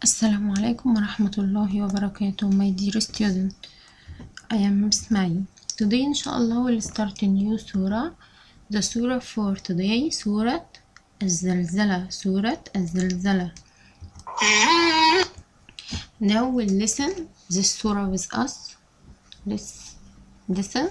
Assalamu alaikum warahmatullahi wabarakatuh, my dear student. I am Miss Mai. Today, inshallah, we'll start a new surah. The surah for today, Surah Al-Zalzala. Surah Al-Zalzala. Now we'll listen this surah with us. Let's listen.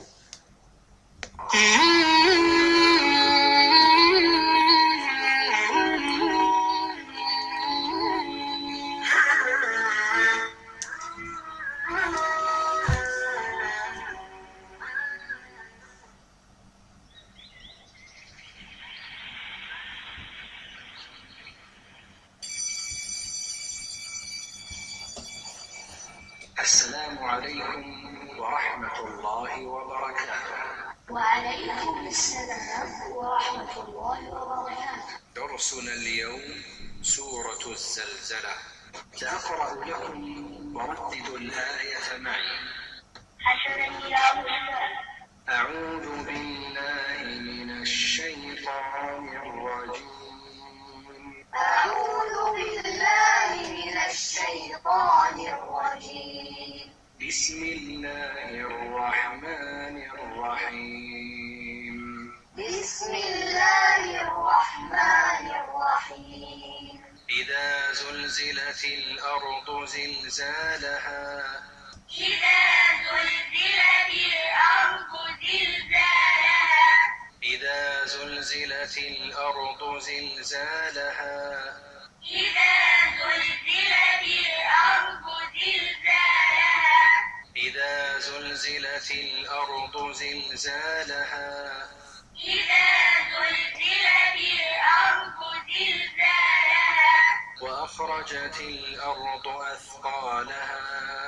السلام عليكم ورحمة الله وبركاته. وعليكم السلام ورحمة الله وبركاته. درسنا اليوم سورة الزلزلة. سأقرأ لكم ورددوا الآية معي. حسنا يا أستاذ. أعوذ بالله من الشيطان الرجيم. أعوذ بالله من الشيطان الرجيم. بسم الله الرحمن الرحيم. بسم الله الرحمن الرحيم. إذا زلزلت الأرض زلزالها. إذا زلزلت الأرض زلزالها. إذا زلزلت الأرض زلزالها. إذا زلزلت الأرض زلزالها. إذا زلزلت الأرض زلزالها. إذا زلزلت الأرض زلزالها. وأخرجت الأرض أثقالها.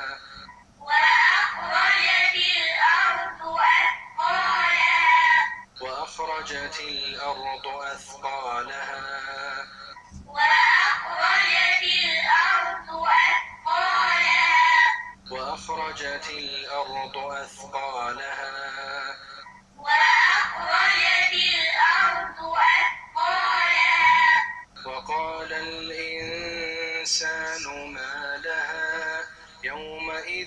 وأخرجت الأرض أثقالها. وأخرجت الأرض أثقالها. وأخرجت الأرض أثقالها. وأخرجت الأرض أثقالها. وأخرجت الأرض أثقالها. وقال الإنسان ما لها يومئذ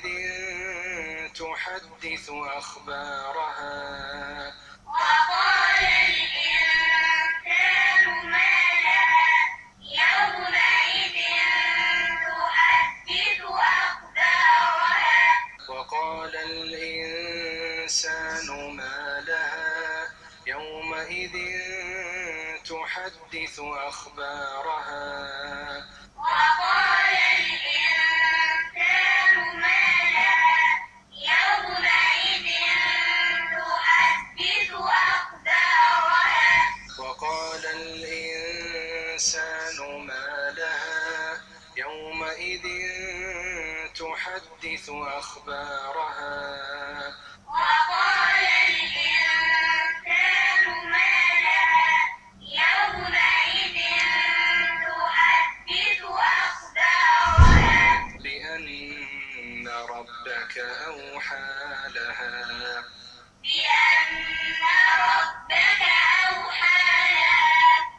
تحدث أخبارها. وقال الإنسان ما لها يومئذ تحدث أخبارها. وقال الإنسان ما لها يومئذ تحدث أخبارها. وقال الإنسان ما لها يومئذ تحدث أخبارها. وقال الإنسان ما لها يومئذ تحدث أخبارها. وقال الإنسان ما لها يومئذ تحدث أخبارها. بأن ربك أوحى لها. بأن ربك أوحى لها.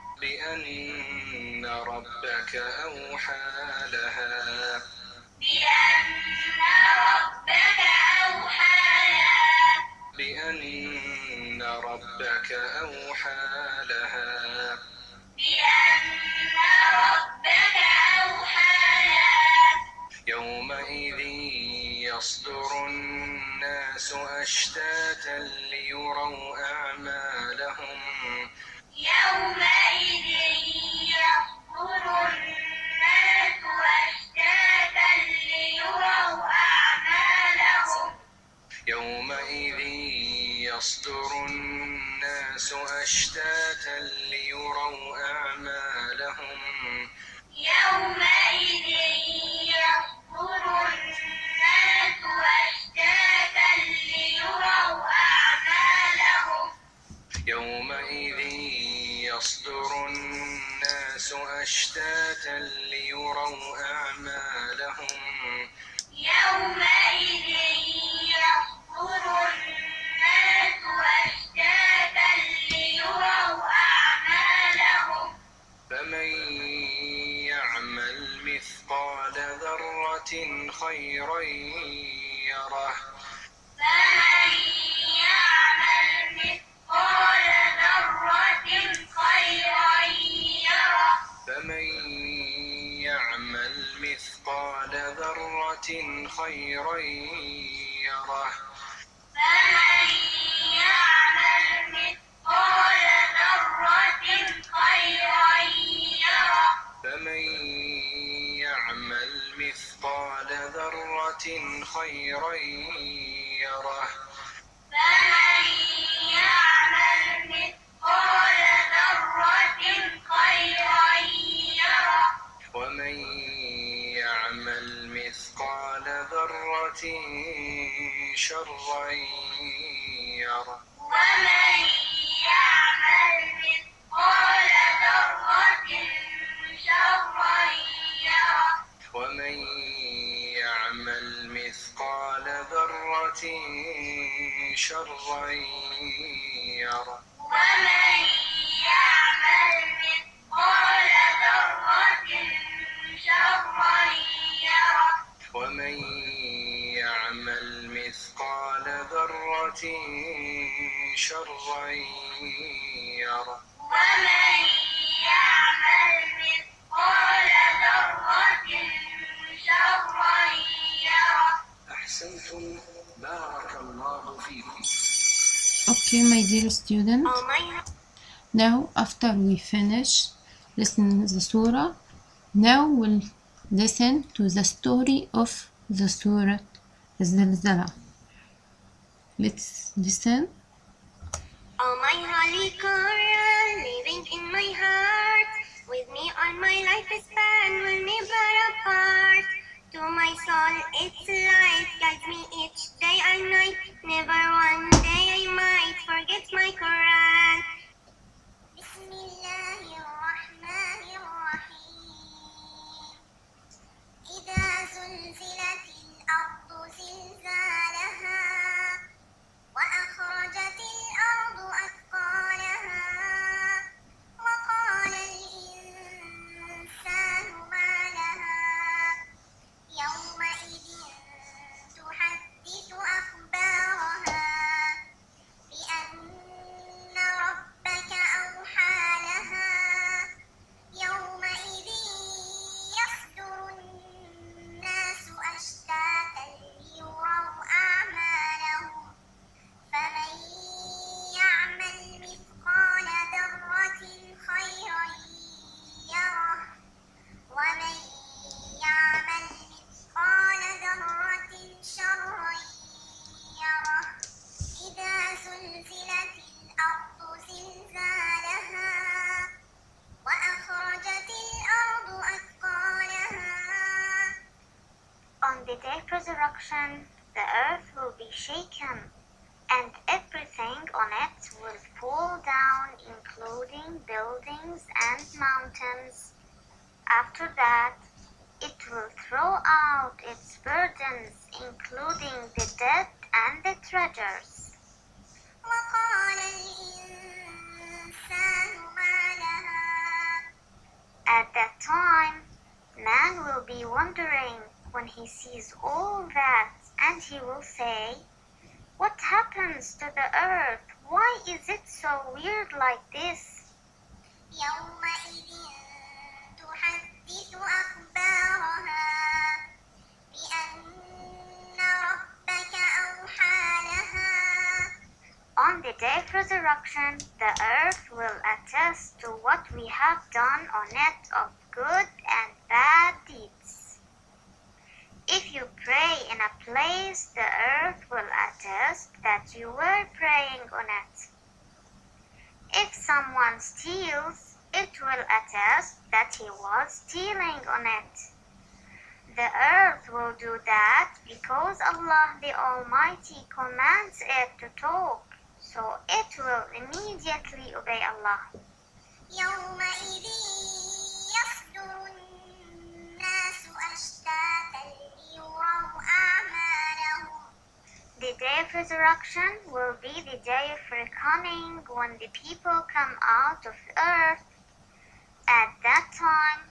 بأن ربك أوحى لها. بأن ربك أوحى لها. بأن ربك أوحى لها. بأن ربك أوحى لها. يومئذ يصدر الناس أشتاتا ليروا أعمالهم. يومئذ يصدر الناس أشتاتا ليروا أعمالهم. يومئذ يصدر الناس أشتاتا ليروا أعمالهم. يومئذ يصدر الناس أشتاتا ليروا أعمالهم. يومئذ يصدر الناس أشتاتا ليروا أعمالهم. يومئذ يصدر الناس أشتاتا ليروا أعمالهم. فمن يعمل مثقال ذرة خيرا يره فمن يعمل مثقال ذرة خيرا يره فمن يعمل مثقال ذرة خيرا يره فمن يعمل مثقال ذرة خيرا يره فمن يعمل مثقال ذرة خيرا يره فمن يعمل مثقال ذرة خيرا يره ومن يعمل مثقال ذرة شرا يره ومن يعمل مثقال ذرة شرا يره ومن يعمل مثقال ذرة شرا يره ومن يعمل مثقال ذرة شرا يره ومن يعمل مثقال ذرة شرا يره ومن يعمل مثقال ذرة شرا يره أحسنتم بارك الله فيكم. Okay, my dear student. Now, after we finish listening the surah, now we'll listen to the story of the surah Zilzala. Let's listen. Oh, my holy Quran, living in my heart, with me all my life span will never apart. To my soul its light guides me each day and night. Never one day I might forget my Quran. بسم الله الرحمن الرحيم إذا زلزلت الأرض زلزالها وأخرجت الأرض أثقالها وقال الإنسان ما لها يومئذ تحدث أخبارها بأن ربك أوحى لها يومئذ يصدر الناس أشتاتا ليروا أعمالهم فمن يعمل مثقال ذرة خيرا يره ومن يعمل مثقال ذرة شرا يره إذا زلزلت الأرض زلزالها وأخرجت الأرض أثقالها On the day of resurrection, the earth will be shaken, and everything on it will fall down, including buildings and mountains. After that, it will throw out its burdens, including the dead and the treasures. وقال الإنسان ما لها At that time, man will be wondering when he sees all that, and he will say, what happens to the earth? Why is it so weird like this? يومئذ تحدث أخبارها بأن ربك أوحى لها On the day of resurrection, the earth will attest to what we have done on it of good and bad deeds. If you pray in a place, the earth will attest that you were praying on it. If someone steals, it will attest that he was stealing on it. The earth will do that because Allah the Almighty commands it to talk, so it will immediately obey Allah. يومئذ يصدر الناس أشتاتا ليروا أعمالهم The day of resurrection will be the day of reckoning when the people come out of the earth. At that time,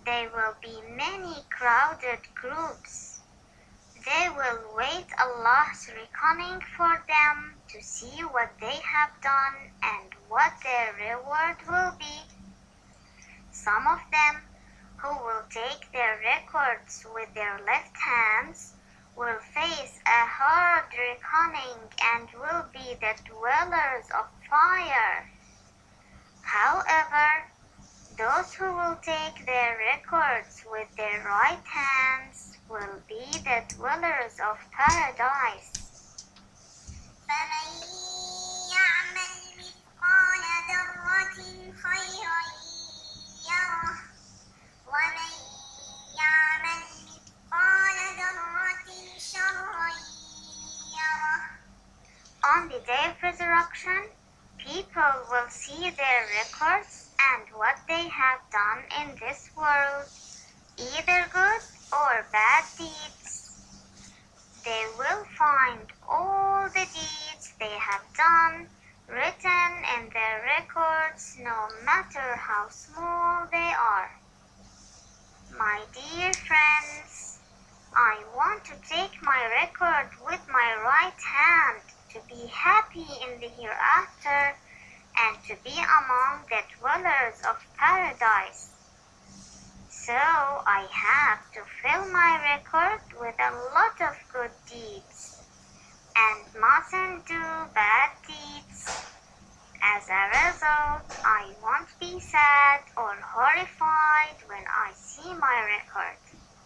There will be many crowded groups. They will wait Allah's reckoning for them to see what they have done and what their reward will be. Some of them who will take their records with their left hands will face a hard reckoning and will be the dwellers of fire. However, those who will take their records with their right hands will be the dwellers of paradise. فمن يعمل مثقال ذرة خيرا يره ومن يعمل مثقال ذرة شرا يره. On the day of resurrection, people will see their records and what they have done in this world, either good or bad deeds. They will find all the deeds they have done written in their records, no matter how small they are. My dear friends, I want to take my record with my right hand to be happy in the hereafter and to be among the dwellers of paradise. So I have to fill my record with a lot of good deeds and mustn't do bad deeds. As a result, I won't be sad or horrified when I see my record.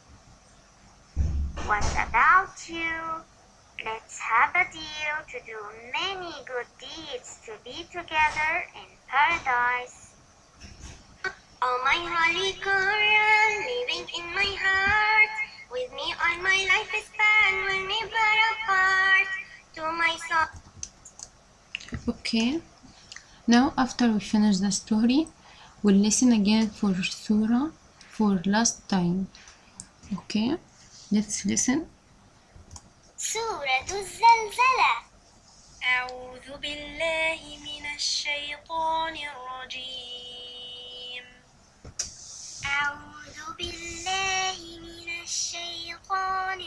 What about you? Let's have a deal to do many good deeds to be together in paradise. All my holy Quran living in my heart, with me all my life span will never apart. To my soul. Okay, now after we finish the story, we'll listen again for surah for last time. Okay, let's listen. سورة الزلزلة. أعوذ بالله من الشيطان الرجيم. أعوذ بالله من الشيطان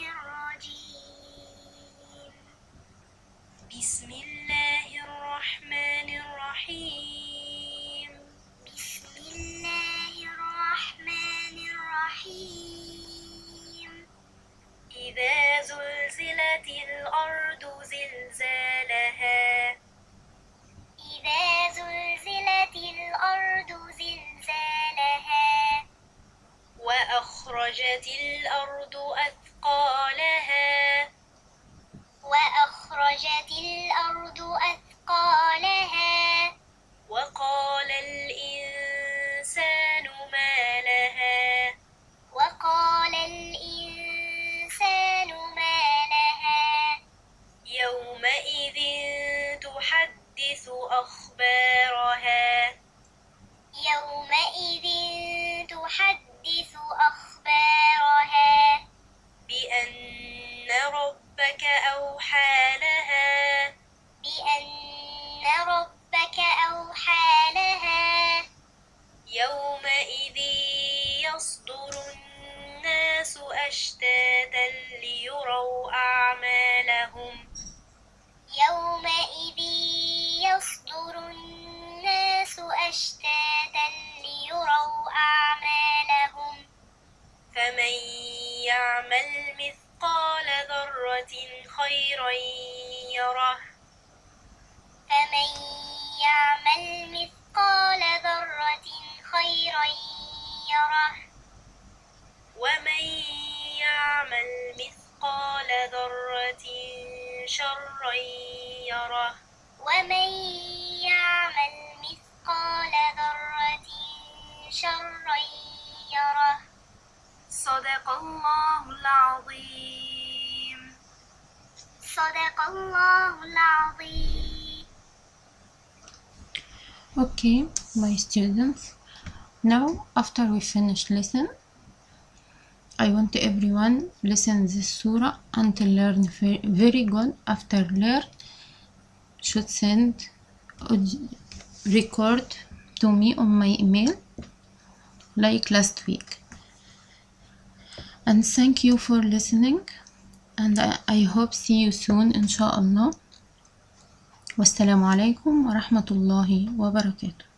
الرجيم. بسم الله الرحمن الرحيم. بسم الله الرحمن الرحيم. إذا زلزلت الأرض زلزالها. إذا زلزلت الأرض زلزالها. وأخرجت الأرض أثقالها. وأخرجت الأرض أثقالها. وقال الإنسان ما لها. وقال الإنسان ما لها. يومئذ تحدث أخبارها. يومئذ تحدث أخبارها. بأن ربك أوحى لها. بأن ربك أوحى لها. يومئذ يصدر الناس أشتاتا ليروا أعمالهم. يومئذ يصدر الناس أشتاتا ليروا أعمالهم. فمن يعمل مثقال ذرة خيرا يره. فمن يعمل مثقال ذرة خيرا يره. ومن يعمل مثقال ذرة شرا يره. ومن يعمل مثقال ذرة شرا يره. صدق الله العظيم. صدق الله العظيم. Okay, my students, now after we finish lesson, I want everyone listen this surah until learn very good. After learn, should send record to me on my email like last week. and thank you for listening, and I hope see you soon إن شاء الله. والسلام عليكم ورحمة الله وبركاته.